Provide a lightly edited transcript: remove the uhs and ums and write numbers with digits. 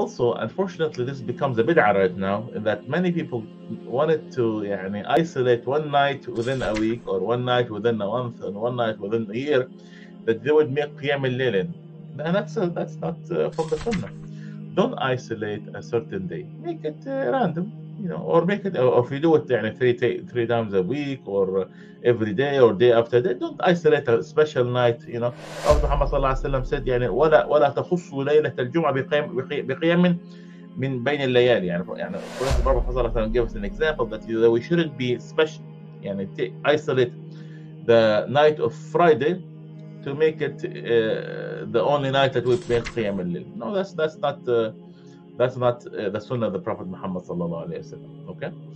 also, unfortunately, this becomes a bid'ah right now, that many people wanted to isolate one night within a week, or one night within a month, and one night within a year, that they would make Qiyam al-Layl in. And that's not from the Sunnah. Don't isolate a certain day. Make it random, or make it, or if you do it three times a week, or every day, or day after day. Don't isolate a special night. Prophet Muhammad sallallahu alaihi wasallam said, ولا تخصوا ليلة الجمعة بقيام من بين الليالي. For instance, Prophet sallallahu alaihi wasallam gave us an example that we shouldn't be special, isolate the night of Friday to make it the only night that we make Qiyam al-Layl. No, that's not the Sunnah of the Prophet Muhammad sallallahu alaihi wasallam. Okay.